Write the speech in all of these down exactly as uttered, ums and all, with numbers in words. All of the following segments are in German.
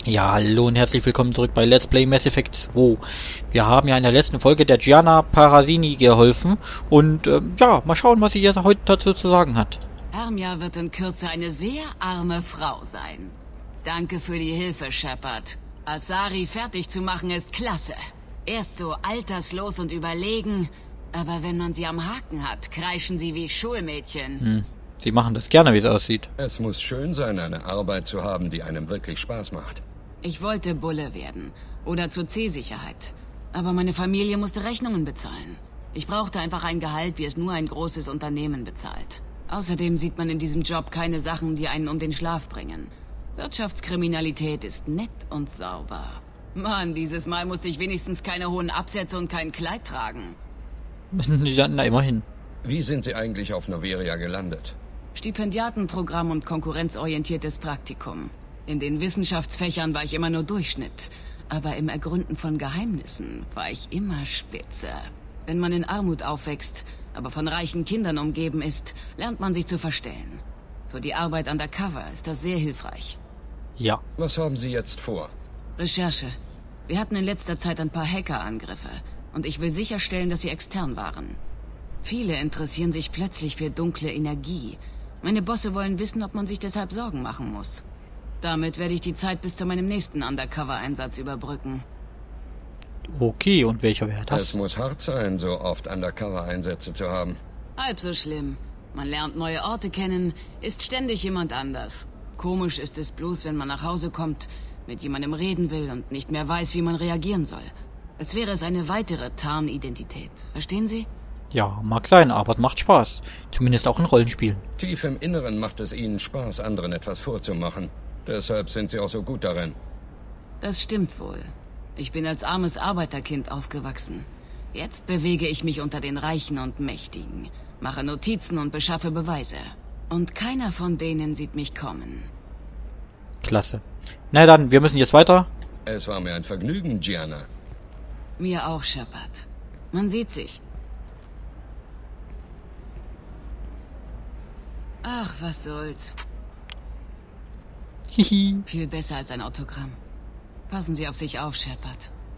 Ja, hallo und herzlich willkommen zurück bei Let's Play Mass Effect zwei. Wir haben ja in der letzten Folge der Gianna Parazzini geholfen und ähm, ja, mal schauen, was sie jetzt heute dazu zu sagen hat. Hermia wird in Kürze eine sehr arme Frau sein. Danke für die Hilfe, Shepard. Asari fertig zu machen ist klasse. Erst so alterslos und überlegen, aber wenn man sie am Haken hat, kreischen sie wie Schulmädchen. Hm. Sie machen das gerne, wie es aussieht. Es muss schön sein, eine Arbeit zu haben, die einem wirklich Spaß macht. Ich wollte Bulle werden oder zur C-Sicherheit. Aber meine Familie musste Rechnungen bezahlen. Ich brauchte einfach ein Gehalt, wie es nur ein großes Unternehmen bezahlt. Außerdem sieht man in diesem Job keine Sachen, die einen um den Schlaf bringen. Wirtschaftskriminalität ist nett und sauber. Mann, dieses Mal musste ich wenigstens keine hohen Absätze und kein Kleid tragen. Na, immerhin. Wie sind Sie eigentlich auf Noveria gelandet? Stipendiatenprogramm und konkurrenzorientiertes Praktikum. In den Wissenschaftsfächern war ich immer nur Durchschnitt. Aber im Ergründen von Geheimnissen war ich immer spitze. Wenn man in Armut aufwächst, aber von reichen Kindern umgeben ist, lernt man sich zu verstellen. Für die Arbeit undercover ist das sehr hilfreich. Ja. Was haben Sie jetzt vor? Recherche. Wir hatten in letzter Zeit ein paar Hackerangriffe. Und ich will sicherstellen, dass sie extern waren. Viele interessieren sich plötzlich für dunkle Energie. Meine Bosse wollen wissen, ob man sich deshalb Sorgen machen muss. Damit werde ich die Zeit bis zu meinem nächsten Undercover-Einsatz überbrücken. Okay, und welcher wäre das? Es muss hart sein, so oft Undercover-Einsätze zu haben. Halb so schlimm. Man lernt neue Orte kennen, ist ständig jemand anders. Komisch ist es bloß, wenn man nach Hause kommt, mit jemandem reden will und nicht mehr weiß, wie man reagieren soll. Als wäre es eine weitere Tarnidentität. Verstehen Sie? Ja, mag sein, aber es macht Spaß. Zumindest auch in Rollenspielen. Tief im Inneren macht es Ihnen Spaß, anderen etwas vorzumachen. Deshalb sind Sie auch so gut darin. Das stimmt wohl. Ich bin als armes Arbeiterkind aufgewachsen. Jetzt bewege ich mich unter den Reichen und Mächtigen, mache Notizen und beschaffe Beweise. Und keiner von denen sieht mich kommen. Klasse. Na dann, wir müssen jetzt weiter. Es war mir ein Vergnügen, Gianna. Mir auch, Shepard. Man sieht sich. Ach, was soll's. Hihi. Viel besser als ein Autogramm. Passen Sie auf sich auf, Shepard.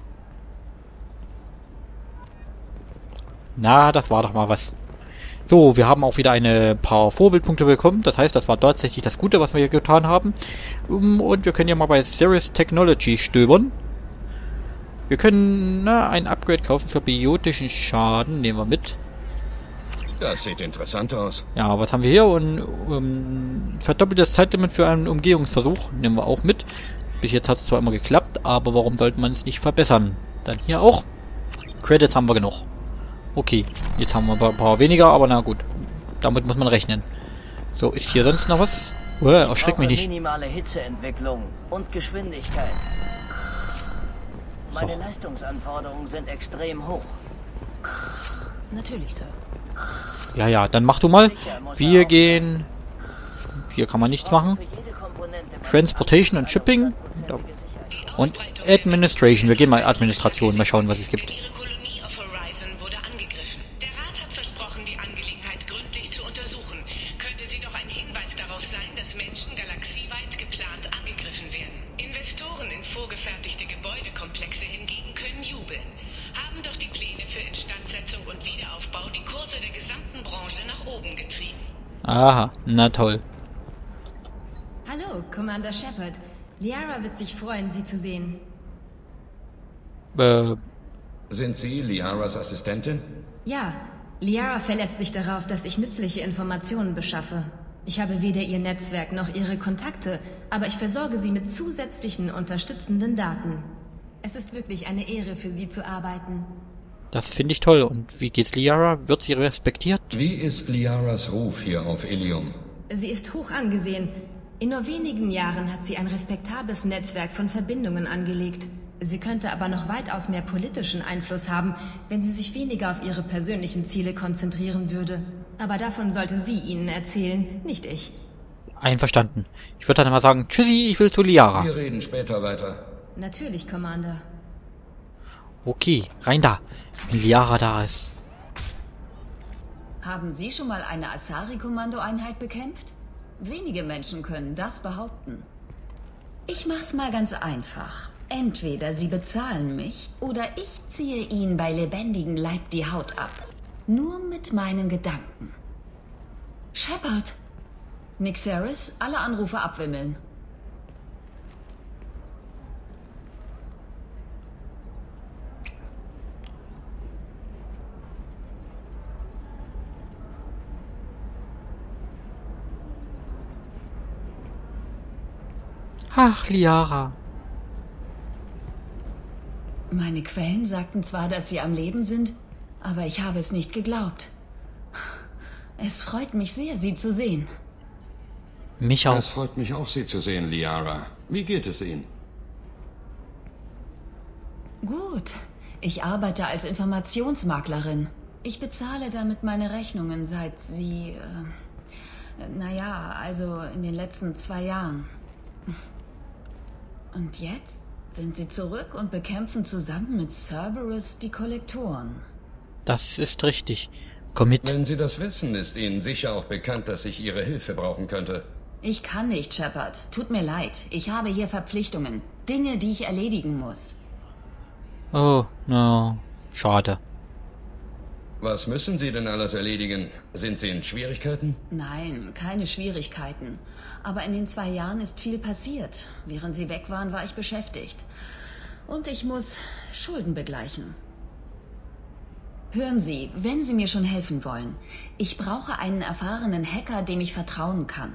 Na, das war doch mal was. So, wir haben auch wieder ein paar Vorbildpunkte bekommen. Das heißt, das war tatsächlich das Gute, was wir hier getan haben. Und wir können ja mal bei Serious Technology stöbern. Wir können na, ein Upgrade kaufen für biotischen Schaden. Nehmen wir mit. Das sieht interessant aus. Ja, was haben wir hier? Und um, verdoppeltes Zeitlimit für einen Umgehungsversuch. Nehmen wir auch mit. Bis jetzt hat es zwar immer geklappt, aber warum sollte man es nicht verbessern? Dann hier auch. Credits haben wir genug. Okay, jetzt haben wir ein paar weniger, aber na gut. Damit muss man rechnen. So, ist hier sonst noch was? Oh, erschreck mich nicht. Minimale Hitzeentwicklung und Geschwindigkeit. Meine So. Leistungsanforderungen sind extrem hoch. Natürlich, Sir. Ja, ja, dann mach du mal. Wir gehen... Hier kann man nichts machen. Transportation und Shipping. Und Administration. Wir gehen mal Administration. Mal schauen, was es gibt. Ihre Kolonie auf Horizon wurde angegriffen. Der Rat hat versprochen, die Angelegenheit gründlich zu untersuchen. Könnte sie doch ein Hinweis darauf sein, dass Menschen galaxieweit geplant angegriffen werden. Investoren in vorgefertigte Gebäudekomplexe hingegen können jubeln. Haben doch die Pläne für Instandsetzung und Wiederaufbau die Kurse der gesamten Branche nach oben getrieben. Aha, na toll. Hallo, Commander Shepard. Liara wird sich freuen, Sie zu sehen. Äh, Sind Sie Liaras Assistentin? Ja, Liara verlässt sich darauf, dass ich nützliche Informationen beschaffe. Ich habe weder ihr Netzwerk noch ihre Kontakte, aber ich versorge sie mit zusätzlichen unterstützenden Daten. Es ist wirklich eine Ehre, für Sie zu arbeiten. das finde ich toll. Und wie geht's Liara? Wird sie respektiert? Wie ist Liaras Ruf hier auf Ilium? Sie ist hoch angesehen. In nur wenigen Jahren hat sie ein respektables Netzwerk von Verbindungen angelegt. Sie könnte aber noch weitaus mehr politischen Einfluss haben, wenn sie sich weniger auf ihre persönlichen Ziele konzentrieren würde. Aber davon sollte sie Ihnen erzählen, nicht ich. Einverstanden. Ich würde dann mal sagen, tschüssi, ich will zu Liara. Wir reden später weiter. Natürlich, Commander. Okay, rein da. Wenn Liara da ist. Haben Sie schon mal eine Asari-Kommandoeinheit bekämpft? Wenige Menschen können das behaupten. Ich mach's mal ganz einfach. Entweder Sie bezahlen mich oder ich ziehe Ihnen bei lebendigem Leib die Haut ab. Nur mit meinen Gedanken. Shepard! Nixeris, alle Anrufe abwimmeln. Ach, Liara. Meine Quellen sagten zwar, dass Sie am Leben sind, aber ich habe es nicht geglaubt. Es freut mich sehr, Sie zu sehen. Mich auch. Es freut mich auch, Sie zu sehen, Liara. Wie geht es Ihnen? Gut. Ich arbeite als Informationsmaklerin. Ich bezahle damit meine Rechnungen seit Sie... Äh, naja, also in den letzten zwei Jahren. Und jetzt sind Sie zurück und bekämpfen zusammen mit Cerberus die Kollektoren. Das ist richtig. Komm mit. Wenn Sie das wissen, ist Ihnen sicher auch bekannt, dass ich Ihre Hilfe brauchen könnte. Ich kann nicht, Shepard. Tut mir leid. Ich habe hier Verpflichtungen. Dinge, die ich erledigen muss. Oh, no. Schade. Was müssen Sie denn alles erledigen? Sind Sie in Schwierigkeiten? Nein, keine Schwierigkeiten. Aber in den zwei Jahren ist viel passiert. Während Sie weg waren, war ich beschäftigt. Und ich muss Schulden begleichen. Hören Sie, wenn Sie mir schon helfen wollen. Ich brauche einen erfahrenen Hacker, dem ich vertrauen kann.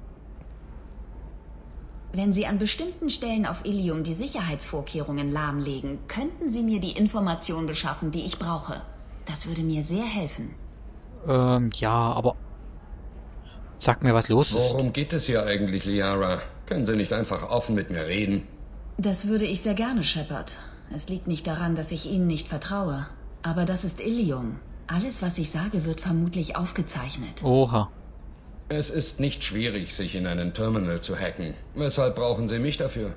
Wenn Sie an bestimmten Stellen auf Ilium die Sicherheitsvorkehrungen lahmlegen, könnten Sie mir die Information beschaffen, die ich brauche. Das würde mir sehr helfen. Ähm, ja, aber... Sag mir, was los ist. Worum geht es hier eigentlich, Liara? Können Sie nicht einfach offen mit mir reden? Das würde ich sehr gerne, Shepard. Es liegt nicht daran, dass ich Ihnen nicht vertraue. Aber das ist Ilium. Alles, was ich sage, wird vermutlich aufgezeichnet. Oha. Es ist nicht schwierig, sich in einen Terminal zu hacken. Weshalb brauchen Sie mich dafür?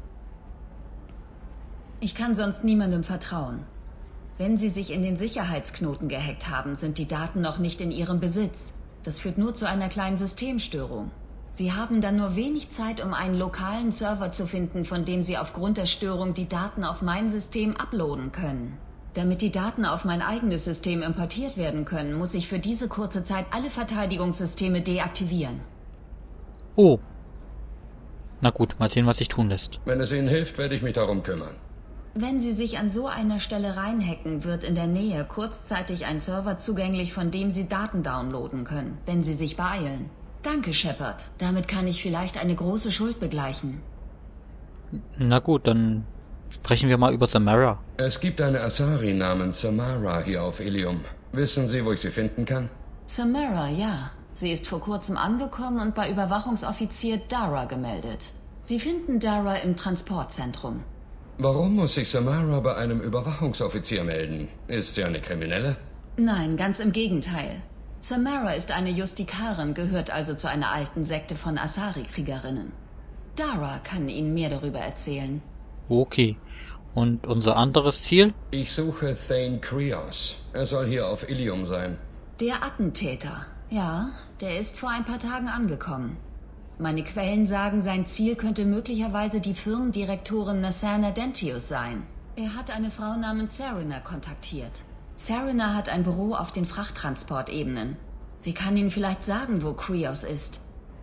Ich kann sonst niemandem vertrauen. Wenn Sie sich in den Sicherheitsknoten gehackt haben, sind die Daten noch nicht in Ihrem Besitz. Das führt nur zu einer kleinen Systemstörung. Sie haben dann nur wenig Zeit, um einen lokalen Server zu finden, von dem Sie aufgrund der Störung die Daten auf mein System uploaden können. Damit die Daten auf mein eigenes System importiert werden können, muss ich für diese kurze Zeit alle Verteidigungssysteme deaktivieren. Oh. Na gut, mal sehen, was sich tun lässt. Wenn es Ihnen hilft, werde ich mich darum kümmern. Wenn Sie sich an so einer Stelle reinhacken, wird in der Nähe kurzzeitig ein Server zugänglich, von dem Sie Daten downloaden können, wenn Sie sich beeilen. Danke, Shepard. Damit kann ich vielleicht eine große Schuld begleichen. Na gut, dann sprechen wir mal über Samara. Es gibt eine Asari namens Samara hier auf Ilium. Wissen Sie, wo ich sie finden kann? Samara, ja. Sie ist vor kurzem angekommen und bei Überwachungsoffizier Dara gemeldet. Sie finden Dara im Transportzentrum. Warum muss sich Samara bei einem Überwachungsoffizier melden? Ist sie eine Kriminelle? Nein, ganz im Gegenteil. Samara ist eine Justikarin, gehört also zu einer alten Sekte von Asari-Kriegerinnen. Dara kann Ihnen mehr darüber erzählen. Okay. Und unser anderes Ziel? Ich suche Thane Krios. Er soll hier auf Ilium sein. Der Attentäter. Ja, der ist vor ein paar Tagen angekommen. Meine Quellen sagen, sein Ziel könnte möglicherweise die Firmendirektorin Nassana Dentius sein. Er hat eine Frau namens Serena kontaktiert. Serena hat ein Büro auf den Frachttransportebenen. Sie kann Ihnen vielleicht sagen, wo Krios ist.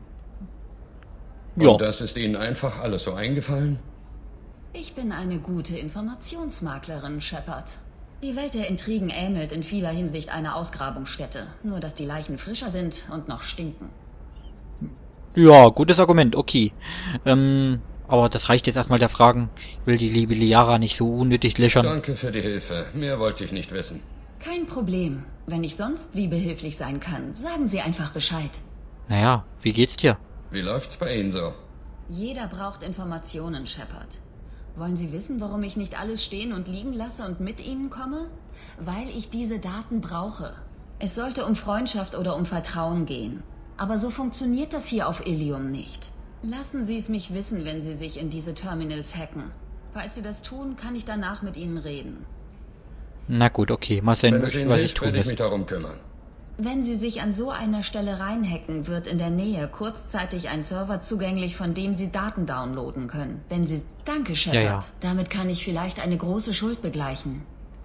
Ja. Und das ist Ihnen einfach alles so eingefallen? Ich bin eine gute Informationsmaklerin, Shepard. Die Welt der Intrigen ähnelt in vieler Hinsicht einer Ausgrabungsstätte. Nur, dass die Leichen frischer sind und noch stinken. Ja, gutes Argument, okay. Ähm, aber das reicht jetzt erstmal der Fragen. Ich will die liebe Liara nicht so unnötig löchern. Danke für die Hilfe. Mehr wollte ich nicht wissen. Kein Problem. Wenn ich sonst wie behilflich sein kann, sagen Sie einfach Bescheid. Naja, wie geht's dir? Wie läuft's bei Ihnen so? Jeder braucht Informationen, Shepard. Wollen Sie wissen, warum ich nicht alles stehen und liegen lasse und mit Ihnen komme? Weil ich diese Daten brauche. Es sollte um Freundschaft oder um Vertrauen gehen. Aber so funktioniert das hier auf Ilium nicht. Lassen Sie es mich wissen, wenn Sie sich in diese Terminals hacken. Falls Sie das tun, kann ich danach mit Ihnen reden. Na gut, okay. Mal sehen, Wenn es Ihnen was ich hilft, tun werde ich lässt. mich darum kümmern. Wenn Sie sich an so einer Stelle reinhacken, wird in der Nähe kurzzeitig ein Server zugänglich, von dem Sie Daten downloaden können. Wenn Sie... Danke, Shepard. Ja, ja. Damit kann ich vielleicht eine große Schuld begleichen.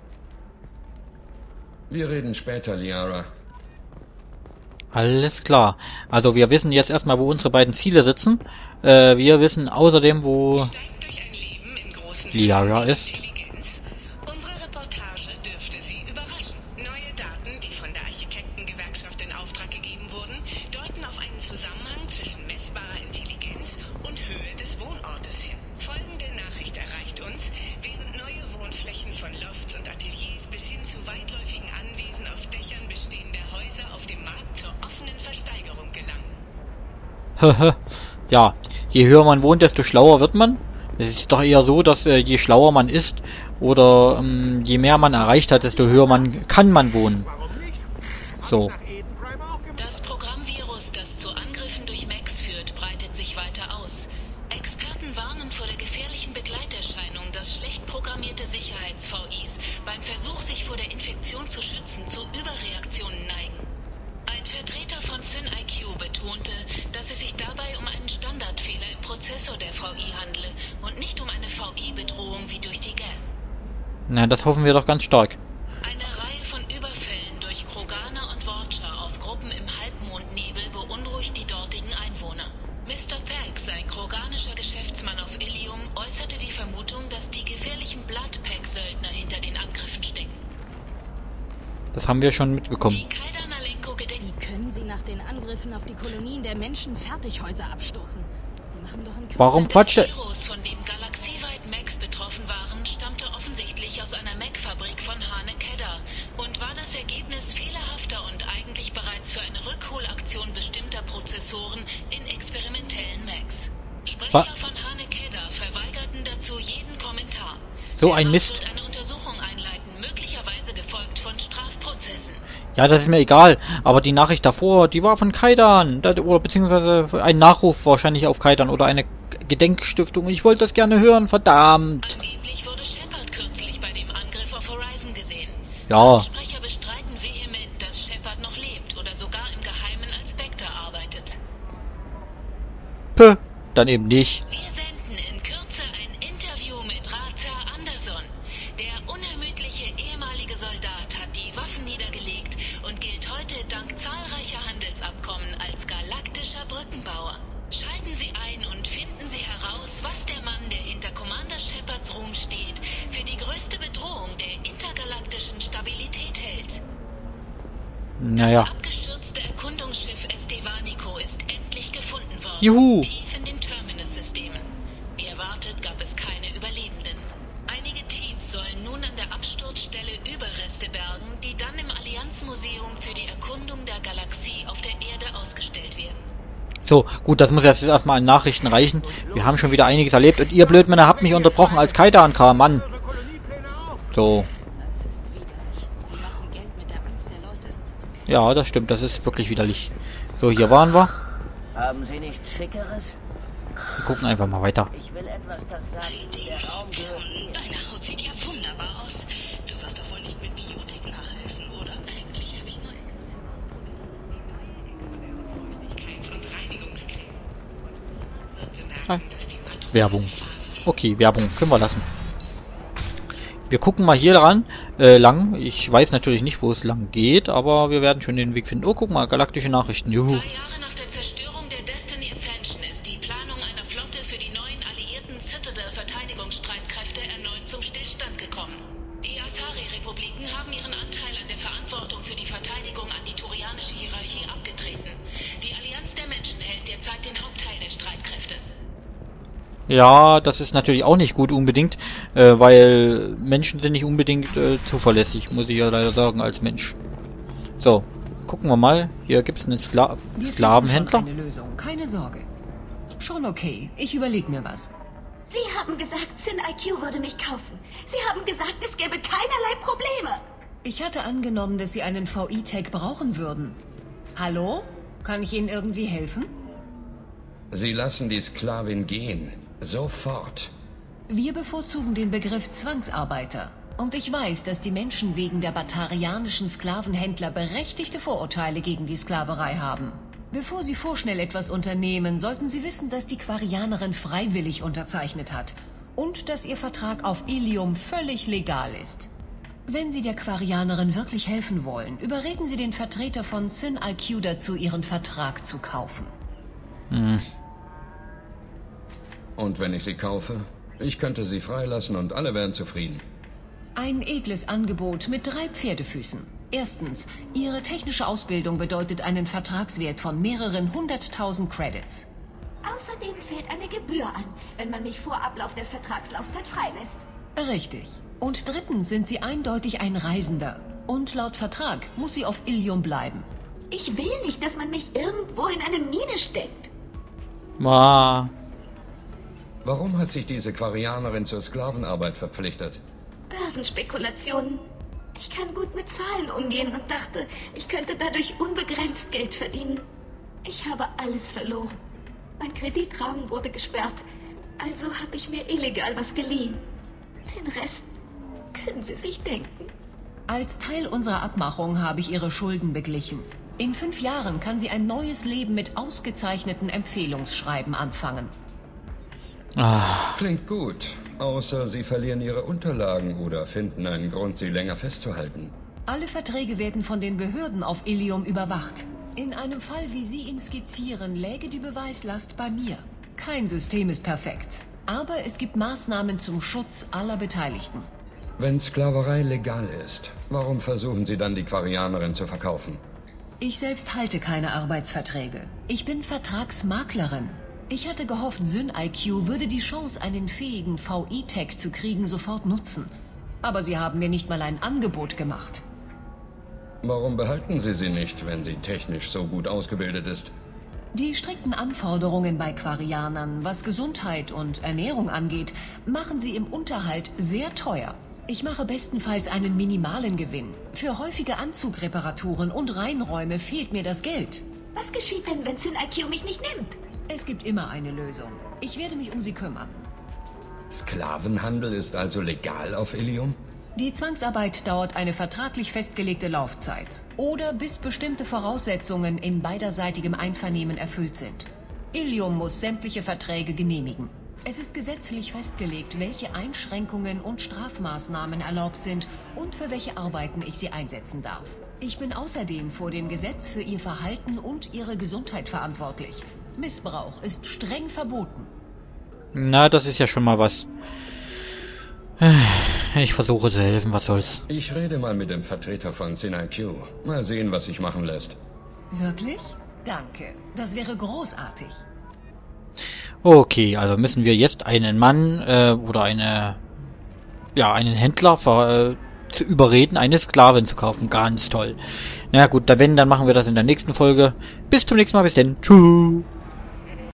Wir reden später, Liara. Alles klar. Also wir wissen jetzt erstmal, wo unsere beiden Ziele sitzen. Äh, wir wissen außerdem, wo Steigt durch ein Leben in großen Liara ist. Intelligenz. Unsere Reportage dürfte Sie überraschen. Neue Daten, die von der Architektengewerkschaft in Auftrag gegeben wurden, deuten auf einen Zusammenhang zwischen messbarer Intelligenz und Höhe des Wohnortes hin. Folgende Nachricht erreicht uns, während neue Wohnflächen von Lofts und Ateliers bis hin zu weitläufigen Anwesen auf Dächern bestehender Häuser auf dem Markt zur offenen Versteigerung gelangen. Ja, je höher man wohnt, desto schlauer wird man. Es ist doch eher so, dass äh, je schlauer man ist oder ähm, je mehr man erreicht hat, desto höher man kann man wohnen. So. Das Programmvirus, das zu Angriffen durch Mechs führt, breitet sich weiter aus. Experten warnen vor der gefährlichen Begleiterscheinung, dass schlecht programmierte Sicherheits-V Is beim Versuch, sich vor der Infektion zu schützen, zu Überreaktionen neigen. Ein Vertreter von SynIQ betonte, dass es sich dabei um einen Standardfehler im Prozessor der V I handle und nicht um eine V I-Bedrohung wie durch die G A N. Na, das hoffen wir doch ganz stark. Eine Reihe von Überfällen durch Kroganer und Watcher auf Gruppen im Halbmondnebel beunruhigt die dortigen Einwohner. Mister Pax, ein kroganischer Geschäftsmann auf Ilium, äußerte die Vermutung, dass die gefährlichen Bloodpack-Söldner hinter den Angriffen stecken. Das haben wir schon mitbekommen. Die Kaidan-Alenko gedenkt. Wie können sie nach den Angriffen auf die Kolonien der Menschen Fertighäuser abstoßen? Die machen doch einen Warum Das quatsche... Virus, von dem galaxieweit Mechs betroffen waren, stammte offensichtlich aus einer Mech-Fabrik von Hane Kedda und war das Ergebnis fehlerhafter und eigentlich bereits für eine Rückholaktion bestimmter Prozessoren in experimentellen Mechs. Sprecher Wa- von Hane Kedda verweigerten dazu jeden Kommentar. So Der ein Rat Mist. wird eine Untersuchung einleiten, möglicherweise gefolgt von Strafprozessen. Ja, das ist mir egal, aber die Nachricht davor, die war von Kaidan, das, oder beziehungsweise ein Nachruf wahrscheinlich auf Kaidan oder eine Gedenkstiftung. Ich wollte das gerne hören, verdammt. Angeblich wurde Shepard kürzlich bei dem Angriff auf Horizon gesehen. Ja, Sprecher bestreiten vehement, dass Shepard noch lebt oder sogar im Geheimen als Spectre arbeitet. Pö, dann eben nicht. Wir senden in Kürze ein Interview mit Raza Anderson. Der unermüdliche ehemalige Soldat hat die Waffen niedergelegt und gilt heute dank zahlreicher Handelsabkommen als galaktischer Brückenbauer. Schalten Sie ein und finden Sie heraus, was der Mann, der hinter Commander Shepards Ruhm steht, für die größte Bedrohung der intergalaktischen Stabilität hält. Naja. Das abgestürzte Erkundungsschiff Estevanico ist endlich gefunden worden. Juhu. Tief in den Terminus-Systemen. Wie erwartet, gab es keine Überlebenden. Einige Teams sollen nun an der Absturzstelle Überreste bergen, die dann im Allianzmuseum für die Erkundung der Galaxie auf der Erde ausgestellt werden. So, gut, das muss jetzt erstmal an Nachrichten reichen. Wir haben schon wieder einiges erlebt und ihr Blödmänner habt mich unterbrochen, als Kaidan kam, Mann. So. Das ist widerlich. Sie machen Geld mit der Angst der Leute. Ja, das stimmt, das ist wirklich widerlich. So, hier waren wir. Haben Sie nichts Schickeres? Wir gucken einfach mal weiter. Ich will etwas, das sagt, der Raum gehört mir. Deine Haut sieht ja wunderbar aus. Du wirst doch wohl nicht mit Biotik nachhelfen, oder? Eigentlich habe ich nur Feuchtigkeits- und Reinigungscreme. Wir merken, dass die Natur Werbung. Okay, Werbung können wir lassen. Wir gucken mal hier dran, äh, lang. Ich weiß natürlich nicht, wo es lang geht, aber wir werden schon den Weg finden. Oh, guck mal, galaktische Nachrichten. Juhu. Zwei Jahre nach der Zerstörung der Destiny Ascension ist die Planung einer Flotte für die neuen alliierten Citadel-Verteidigungsstreitkräfte erneut zum Stillstand gekommen. Die Asari-Republiken haben ihren Anteil an der Verantwortung für die Verteidigung an die turianische Hierarchie abgetreten. Die Allianz der Menschen hält derzeit den Hauptteil der Streitkräfte. Ja, das ist natürlich auch nicht gut unbedingt, äh, weil Menschen sind nicht unbedingt äh, zuverlässig, muss ich ja leider sagen, als Mensch. So, gucken wir mal. Hier gibt es einen Skla Wir Sklavenhändler. finden schon eine Lösung, keine Sorge. Schon okay, ich überleg mir was. Sie haben gesagt, SynIQ würde mich kaufen. Sie haben gesagt, es gäbe keinerlei Probleme. Ich hatte angenommen, dass Sie einen V I-Tech brauchen würden. Hallo? Kann ich Ihnen irgendwie helfen? Sie lassen die Sklavin gehen. Sofort. Wir bevorzugen den Begriff Zwangsarbeiter. Und ich weiß, dass die Menschen wegen der batarianischen Sklavenhändler berechtigte Vorurteile gegen die Sklaverei haben. Bevor Sie vorschnell etwas unternehmen, sollten Sie wissen, dass die Quarianerin freiwillig unterzeichnet hat und dass Ihr Vertrag auf Ilium völlig legal ist. Wenn Sie der Quarianerin wirklich helfen wollen, überreden Sie den Vertreter von Syn I Q dazu, Ihren Vertrag zu kaufen. Hm. Und wenn ich sie kaufe? Ich könnte sie freilassen und alle wären zufrieden. Ein edles Angebot mit drei Pferdefüßen. Erstens, Ihre technische Ausbildung bedeutet einen Vertragswert von mehreren hunderttausend Credits. Außerdem fällt eine Gebühr an, wenn man mich vor Ablauf der Vertragslaufzeit freilässt. Richtig. Und drittens sind Sie eindeutig ein Reisender. Und laut Vertrag muss sie auf Ilium bleiben. Ich will nicht, dass man mich irgendwo in eine Mine steckt. Ah. Warum hat sich diese Quarianerin zur Sklavenarbeit verpflichtet? Börsenspekulationen. Ich kann gut mit Zahlen umgehen und dachte, ich könnte dadurch unbegrenzt Geld verdienen. Ich habe alles verloren. Mein Kreditrahmen wurde gesperrt. Also habe ich mir illegal was geliehen. Den Rest können Sie sich denken. Als Teil unserer Abmachung habe ich Ihre Schulden beglichen. In fünf Jahren kann sie ein neues Leben mit ausgezeichneten Empfehlungsschreiben anfangen. Ah. Klingt gut. Außer Sie verlieren Ihre Unterlagen oder finden einen Grund, sie länger festzuhalten. Alle Verträge werden von den Behörden auf Ilium überwacht. In einem Fall, wie Sie ihn skizzieren, läge die Beweislast bei mir. Kein System ist perfekt, aber es gibt Maßnahmen zum Schutz aller Beteiligten. Wenn Sklaverei legal ist, warum versuchen Sie dann, die Quarianerin zu verkaufen? Ich selbst halte keine Arbeitsverträge. Ich bin Vertragsmaklerin. Ich hatte gehofft, Syn I Q würde die Chance, einen fähigen V I-Tech zu kriegen, sofort nutzen. Aber sie haben mir nicht mal ein Angebot gemacht. Warum behalten Sie sie nicht, wenn sie technisch so gut ausgebildet ist? Die strikten Anforderungen bei Quarianern, was Gesundheit und Ernährung angeht, machen sie im Unterhalt sehr teuer. Ich mache bestenfalls einen minimalen Gewinn. Für häufige Anzugreparaturen und Reinräume fehlt mir das Geld. Was geschieht denn, wenn Syn I Q mich nicht nimmt? Es gibt immer eine Lösung. Ich werde mich um sie kümmern. Sklavenhandel ist also legal auf Ilium? Die Zwangsarbeit dauert eine vertraglich festgelegte Laufzeit. Oder bis bestimmte Voraussetzungen in beiderseitigem Einvernehmen erfüllt sind. Ilium muss sämtliche Verträge genehmigen. Es ist gesetzlich festgelegt, welche Einschränkungen und Strafmaßnahmen erlaubt sind und für welche Arbeiten ich sie einsetzen darf. Ich bin außerdem vor dem Gesetz für ihr Verhalten und ihre Gesundheit verantwortlich. Missbrauch ist streng verboten. Na, das ist ja schon mal was. Ich versuche zu helfen, was soll's. Ich rede mal mit dem Vertreter von Syn I Q. Mal sehen, was sich machen lässt. Wirklich? Danke. Das wäre großartig. Okay, also müssen wir jetzt einen Mann äh, oder eine, ja, einen Händler ver, äh, zu überreden, eine Sklavin zu kaufen. Ganz toll. Na gut, dann wenn, dann machen wir das in der nächsten Folge. Bis zum nächsten Mal, bis denn. Tschüss.